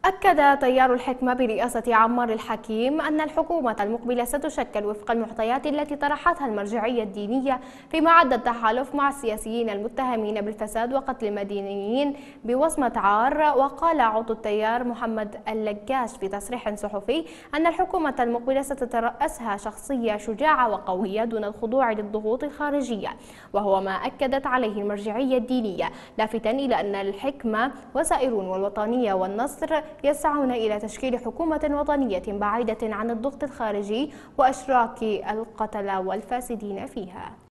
أكد تيار الحكمة برئاسة عمار الحكيم أن الحكومة المقبلة ستشكل وفق المعطيات التي طرحتها المرجعية الدينية، فيما عدا التحالف مع السياسيين المتهمين بالفساد وقتل المدنيين بوصمة عار. وقال عضو التيار محمد اللقاش في تصريح صحفي أن الحكومة المقبلة ستترأسها شخصية شجاعة وقوية دون الخضوع للضغوط الخارجية، وهو ما أكدت عليه المرجعية الدينية، لافتاً إلى أن الحكمة وسائرون والوطنية والنصر يسعون إلى تشكيل حكومة وطنية بعيدة عن الضغط الخارجي وإشراك القتلة والفاسدين فيها.